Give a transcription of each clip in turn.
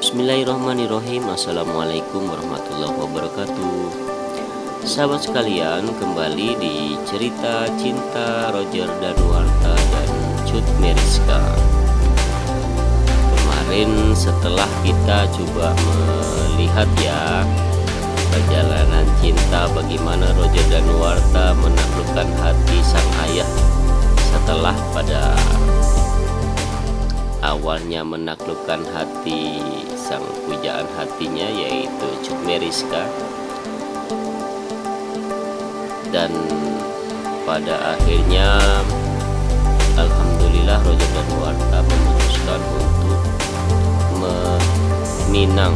Bismillahirrahmanirrahim. Assalamualaikum warahmatullahi wabarakatuh. Sahabat sekalian, kembali di cerita cinta Roger Danuarta dan Cut Meyriska. Kemarin setelah kita coba melihat ya perjalanan cinta, bagaimana Roger Danuarta menaklukkan hati sang ayah setelah pada awalnya menaklukkan hati sang pujaan hatinya, yaitu Cut Meyriska, dan pada akhirnya alhamdulillah Roger Danuarta memutuskan untuk meminang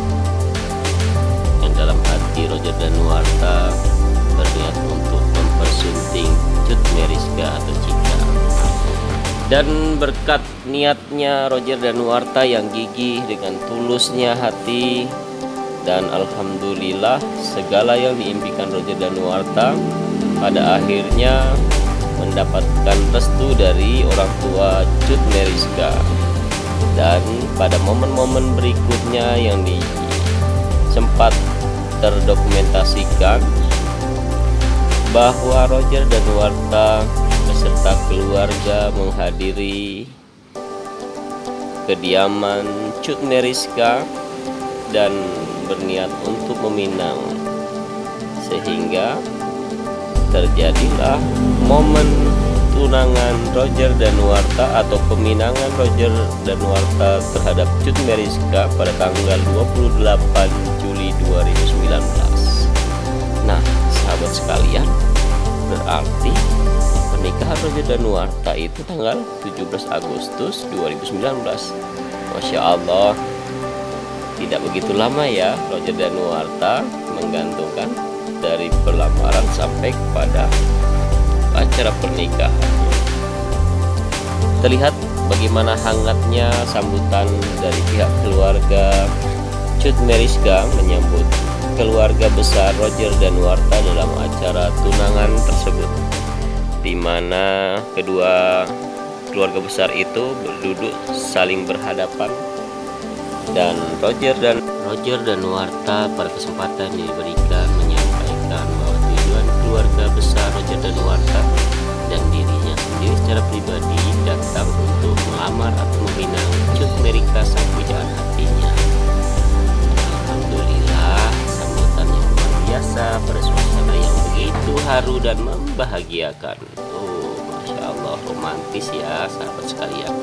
yang dalam hati Roger Danuarta berniat untuk mempersunting Cut Meyriska atau Cika. Dan berkat niatnya Roger Danuarta yang gigih dengan tulusnya hati, dan alhamdulillah segala yang diimpikan Roger Danuarta pada akhirnya mendapatkan restu dari orang tua Cut Meyriska. Dan pada momen-momen berikutnya yang sempat terdokumentasikan bahwa Roger Danuarta beserta keluarga menghadiri kediaman Cut Meyriska dan berniat untuk meminang, sehingga terjadilah momen tunangan Roger Danuarta atau peminangan Roger Danuarta terhadap Cut Meyriska pada tanggal 28 Juli 2019. Nah, sahabat sekalian, berarti pernikahan Roger Danuarta itu tanggal 17 Agustus 2019. Masya Allah, tidak begitu lama ya Roger Danuarta menggantungkan dari pelamaran sampai kepada acara pernikahan. Terlihat bagaimana hangatnya sambutan dari pihak keluarga Cut Meyriska menyambut keluarga besar Roger Danuarta dalam acara tunangan tersebut, di mana kedua keluarga besar itu duduk saling berhadapan, dan Roger Danuarta pada kesempatan yang diberikan menyampaikan bahwa tujuan keluarga besar Roger Danuarta dan dirinya sendiri secara pribadi datang untuk melamar atau meminang Cut Meyriska sang pujaan hatinya. Alhamdulillah, sambutan yang luar biasa pada suasana yang begitu haru dan membahagiakan. Masya Allah, romantis ya sahabat sekalian.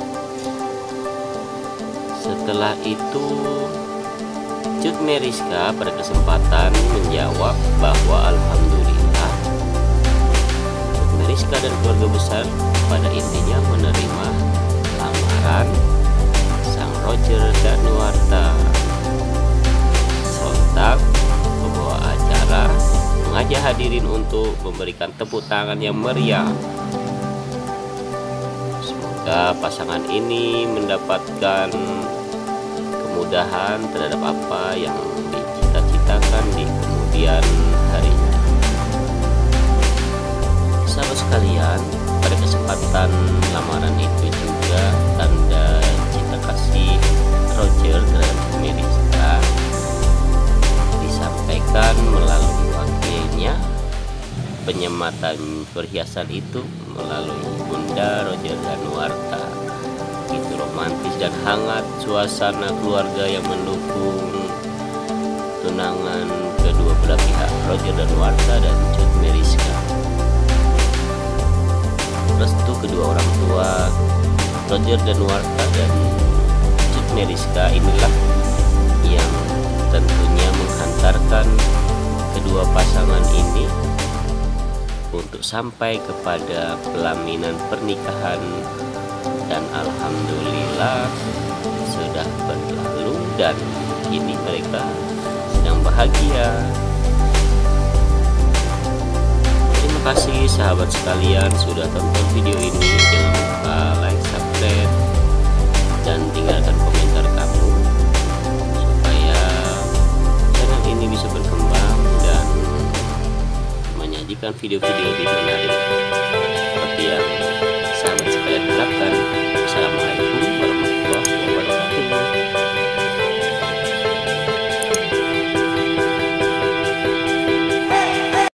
Setelah itu Cut Meyriska pada kesempatan menjawab bahwa alhamdulillah Cut Meyriska dan keluarga besar pada intinya menerima lamaran sang Roger Danuarta. Sontak membawa acara mengajak hadirin untuk memberikan tepuk tangan yang meriah. Semoga pasangan ini mendapatkan kemudahan terhadap apa yang dicita-citakan di kemudian harinya. Sahabat sekalian, pada kesempatan lamaran itu juga tanda cinta kasih Roger terhadap Meyriska disampaikan melalui wakilnya. Penyematan perhiasan itu melalui Bunda Roger Danuarta. Itu romantis dan hangat suasana keluarga yang mendukung tunangan kedua belah pihak Roger Danuarta dan Cut Meyriska. Restu kedua orang tua Roger Danuarta dan Cut Meyriska inilah yang tentunya menghantarkan kedua pasangan ini untuk sampai kepada pelaminan pernikahan, dan alhamdulillah sudah berlalu dan kini mereka sedang bahagia. Terima kasih sahabat sekalian sudah tonton video ini. Jangan lupa like, subscribe, dan tinggalkan komentar kamu supaya channel ini bisa berkembang dan menyajikan video-video lebih menarik seperti yang